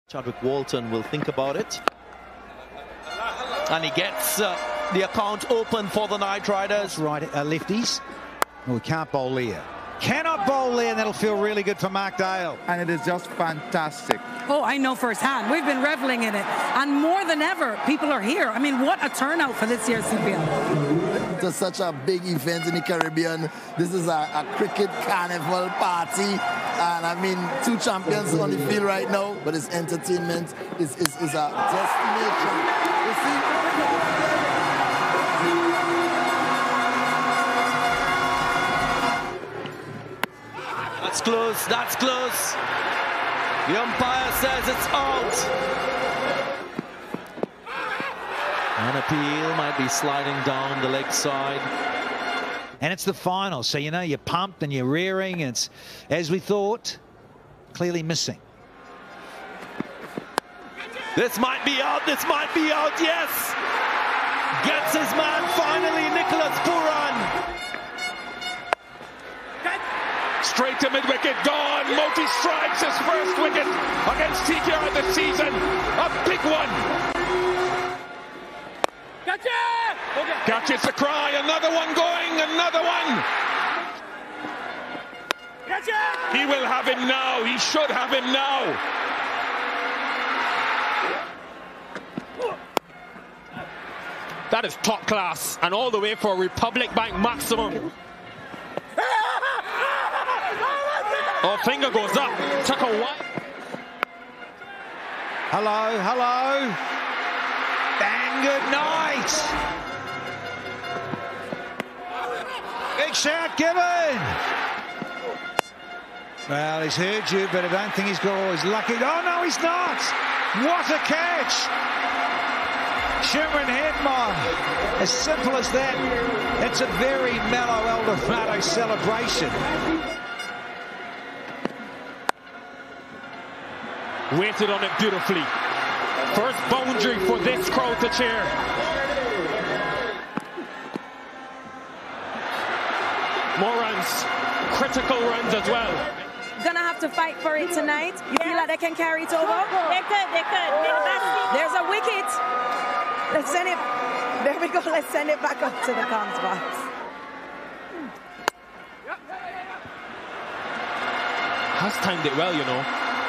Chadwick Walton will think about it. And he gets the account open for the Knight Riders. Right, lefties. Oh, we can't bowl there. Cannot bowl there, and that'll feel really good for Mark Dale. And it is just fantastic. Oh, I know firsthand. We've been reveling in it. And more than ever, people are here. I mean, what a turnout for this year's CPL. It's such a big event in the Caribbean. This is a cricket carnival party. And I mean, two champions on the field right now, but it's entertainment. It's a destination. You see? That's close, that's close. The umpire says it's out. An appeal might be sliding down the leg side. And it's the final, so you know you're pumped and you're rearing, and it's, as we thought, clearly missing. This might be out, yes! Gets his man finally, Nicholas Pooran. Straight to mid-wicket, gone. Moti strikes his first wicket against TKR this season. A big one. Gotcha! Catches the cry. Another one going. Another one. Gotcha! He will have him now. He should have him now. That is top class. And all the way for Republic Bank maximum. Oh, finger goes up. Took a while. Hello, hello. And good night. Big shout given. Well, he's heard you, but I don't think he's got all his lucky. Oh, no, he's not. What a catch. Shimron Headmon. As simple as that. It's a very mellow Eldorado celebration. Waited on it beautifully. First boundary for this crowd to cheer. More runs. Critical runs as well. Gonna have to fight for it tonight. You feel like they can carry it over? They could. There's a wicket. Let's send it. There we go. Let's send it back up to the comms box. Has timed it well, you know.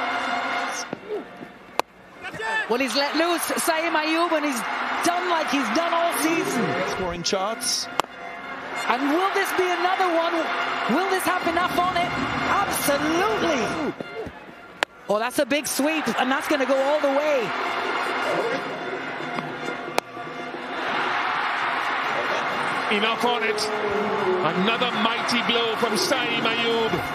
Well, he's let loose Sarim Ayub, and he's done like he's done all season. Scoring charts. And will this be another one? Will this have enough on it? Absolutely. Oh, that's a big sweep, and that's going to go all the way. Enough on it. Another mighty blow from Sarim Ayub.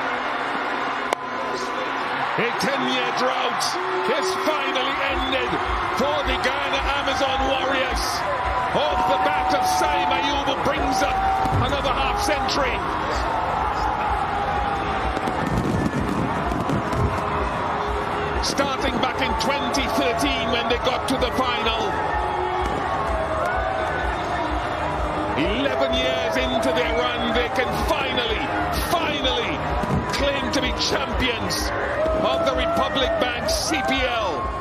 A 10-year drought is finally ended for the Ghana Amazon Warriors. Off the bat of Sarim Ayub, who brings up another half-century. Starting back in 2013 when they got to the final. 11 years into their run, they can finally claim to be champions of the Republic Bank CPL.